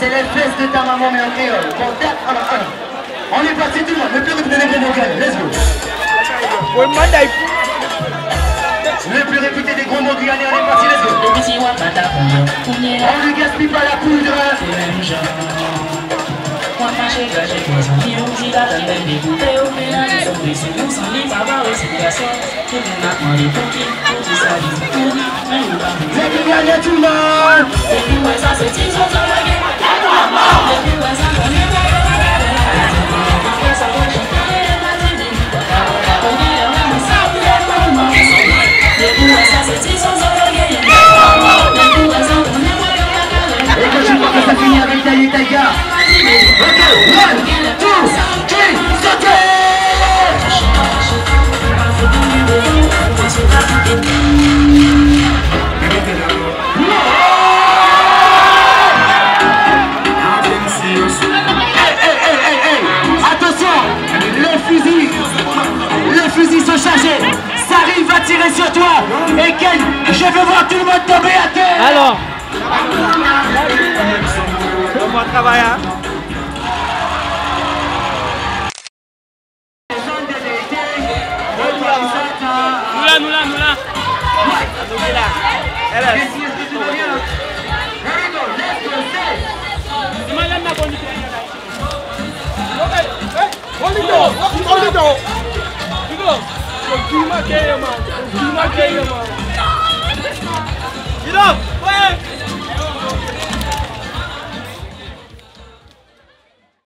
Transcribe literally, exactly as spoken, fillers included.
C'est les fesses de ta maman, mais en créole. Bon, tac, un, un. On est parti tout le monde. Ne plus répéter des gros mots guyanais. Let's go. Ne plus répéter des gros mots guyanais. On est parti, let's go. On ne gaspille pas la poudre. C'est gagné tout le monde. Et quand tu vois que ça finit avec Taïe Taïga. Ok, one, two, three, sautez! Hey, hey, hey, hey, hey! Attention, les fusils, les fusils sont chargés. Sarine va tirer sur toi. Et Ken, je veux voir tout le monde tomber à terre. Alors, on va travailler. Nous là, nous là, nous là. Nous là. Elle est. Hold it down, hold it down. You go. So do my game, man. Do my game, man. Get up.